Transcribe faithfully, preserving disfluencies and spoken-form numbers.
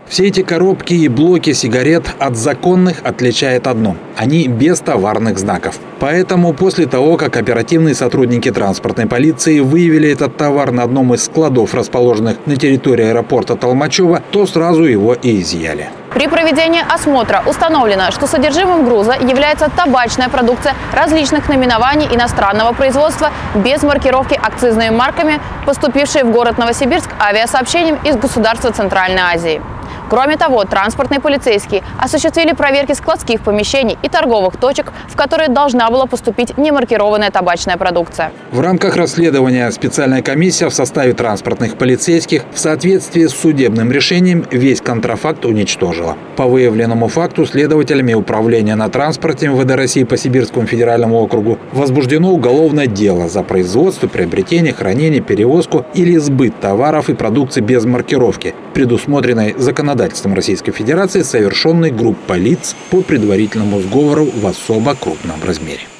Все эти коробки и блоки сигарет от законных отличает одно – они без товарных знаков. Поэтому после того, как оперативные сотрудники транспортной полиции выявили этот товар на одном из складов, расположенных на территории аэропорта Толмачево, то сразу его и изъяли. При проведении осмотра установлено, что содержимым груза является табачная продукция различных наименований иностранного производства без маркировки акцизными марками, поступившие в город Новосибирск авиасообщением из государства Центральной Азии. Кроме того, транспортные полицейские осуществили проверки складских помещений и торговых точек, в которые должна была поступить немаркированная табачная продукция. В рамках расследования специальная комиссия в составе транспортных полицейских в соответствии с судебным решением весь контрафакт уничтожила. По выявленному факту следователями Управления на транспорте эм вэ дэ России по Сибирскому федеральному округу возбуждено уголовное дело за производство, приобретение, хранение, перевозку или сбыт товаров и продукции без маркировки, предусмотренной законодательством Российской Федерации, совершенной группой лиц по предварительному сговору в особо крупном размере.